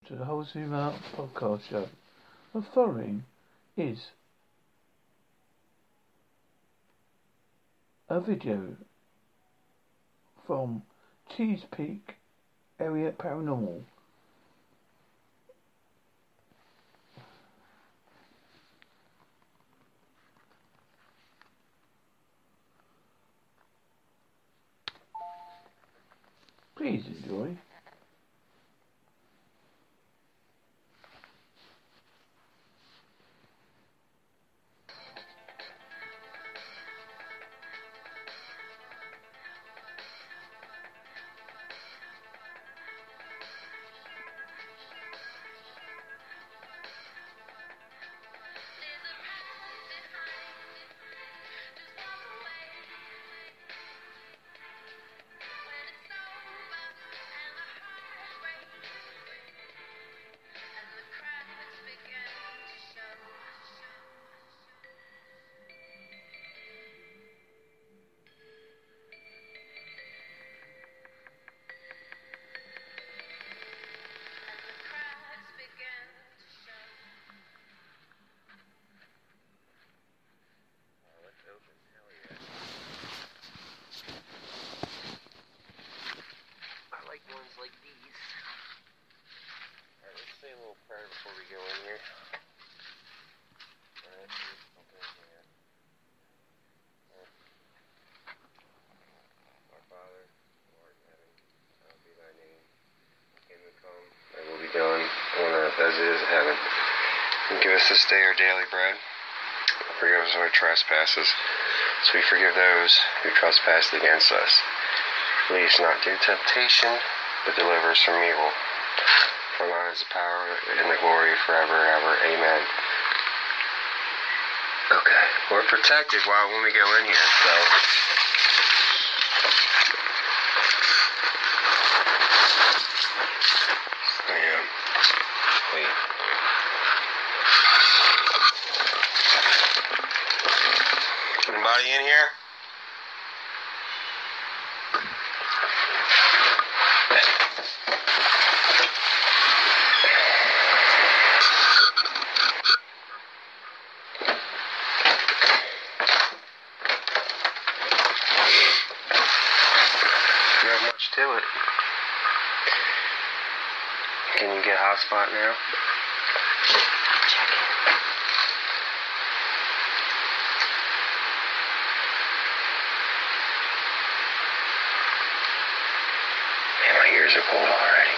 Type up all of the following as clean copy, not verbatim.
to the Whole Zoom Out podcast show. The following is a video from Cheese Peak Area Paranormal. Please enjoy. Ones like these. Alright, let's say a little prayer before we go in here. Alright, open here. Our Father, who art in heaven, hallowed be thy name. Thy kingdom come, thy will be done on earth as it is in heaven. And give us this day our daily bread. Forgive us our trespasses, as we forgive those who trespass against us. Lead us not into temptation, but deliver us from evil. For thine is the power and the glory forever and ever. Amen. Okay, we're protected when we go in here, so. Wait. Anybody in here? To it. Can you get hotspot now? Check it. Man, my ears are cold already.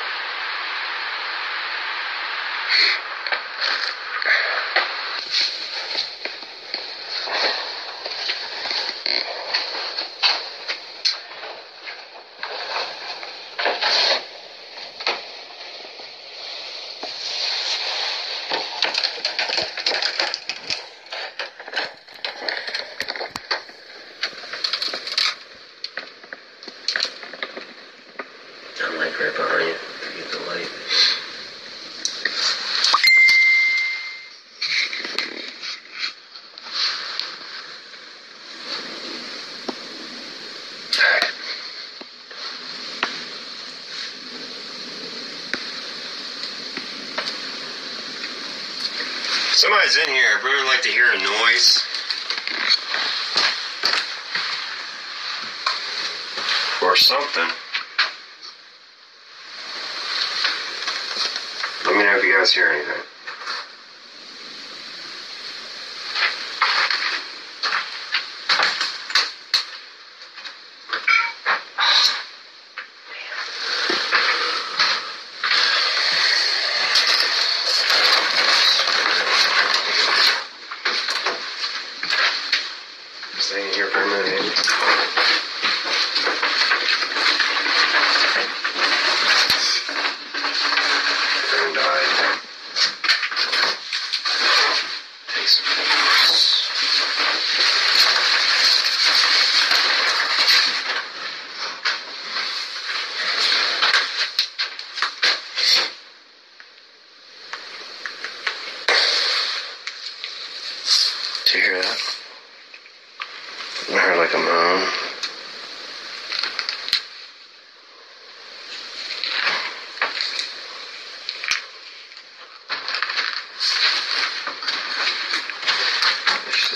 Right behind you to get the light. Alright. Somebody's in here. I'd really like to hear a noise. Or something. Let me know if you guys hear anything. Stay in here for a minute. And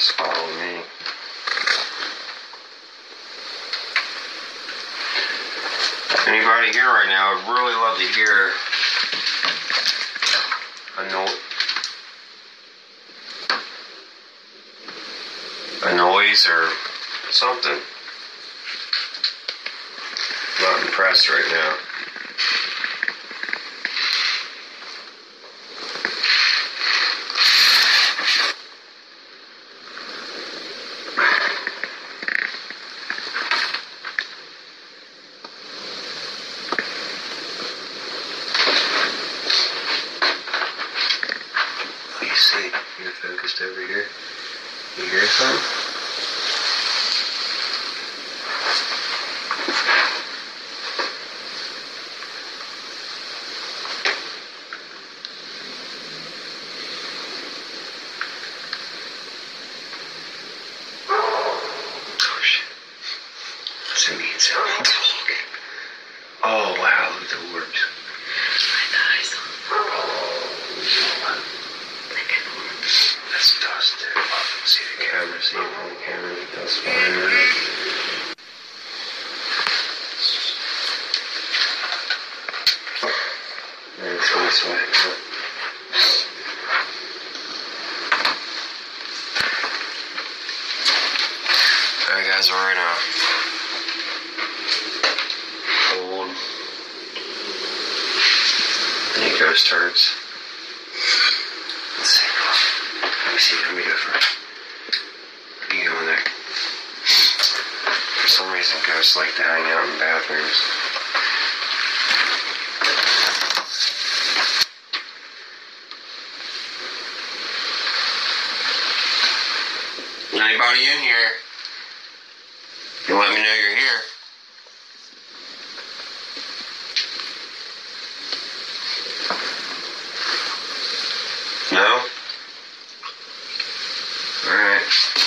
just follow me. Anybody here right now, I'd really love to hear a noise or something. Not impressed right now. See, you're focused over here. You hear something? Oh shit. What's it mean? Sound? Oh wow, look at the orbs. That's dust, dude. See the camera, see it on the camera, the dust flying around. Man, it's really sweating, huh? Alright guys, we're in a cold ghost turds. Let's see. Let me go first. You go in there. For some reason, ghosts like to hang out in bathrooms. Anybody in here? You let me know you're here. No? Alright.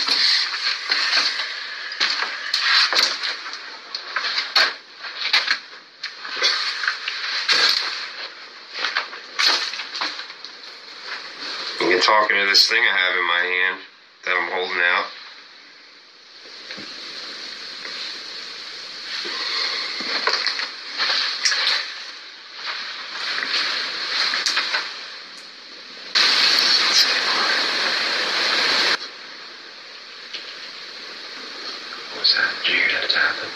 I'm talking to this thing I have in my hand that I'm holding out. What's that? Did you hear that tapping?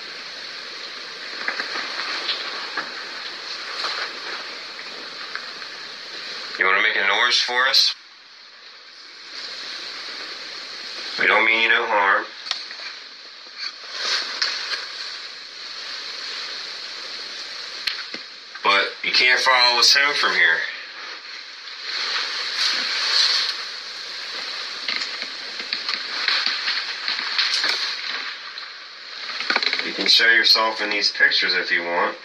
You want to make a noise for us? We don't mean you no harm. But you can't follow us home from here. You can show yourself in these pictures if you want.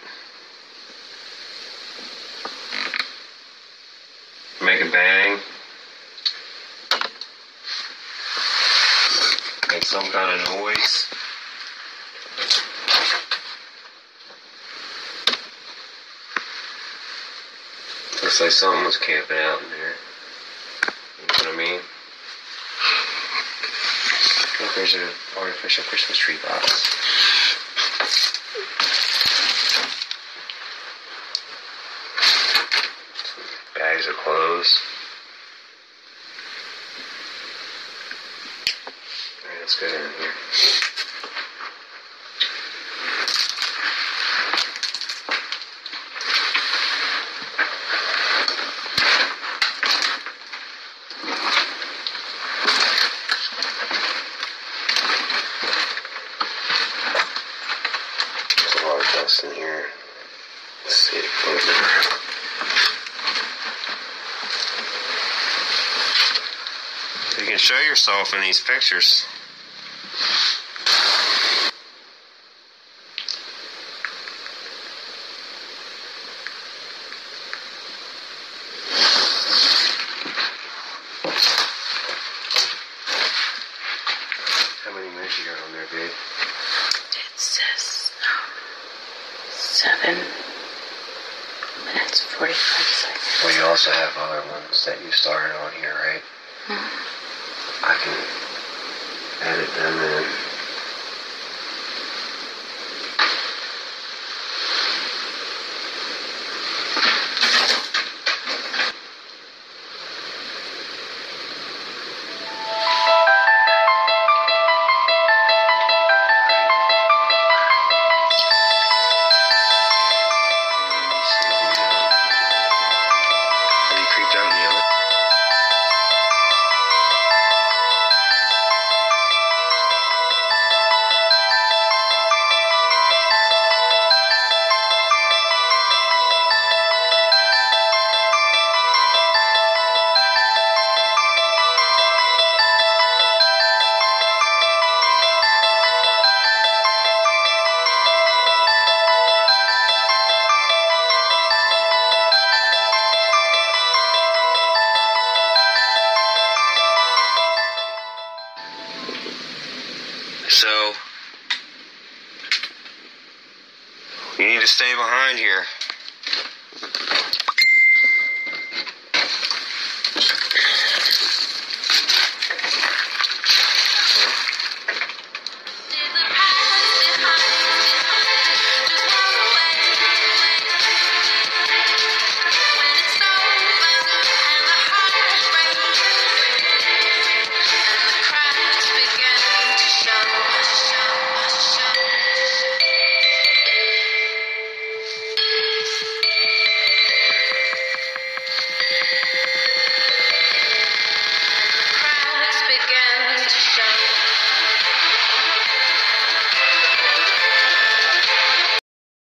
Make a bang. Make some kind of noise. Looks like something was camping out in there. You know what I mean? Oh, there's an artificial Christmas tree box. Bags of clothes. Alright, let's go down here. There's a lot of dust in here. Let's see it floating around. You can show yourself in these pictures. How many minutes you got on there, babe? It says 7 minutes 45 seconds. Well, you also have other ones that you started on here, right? Mm-hmm. I can had it done then.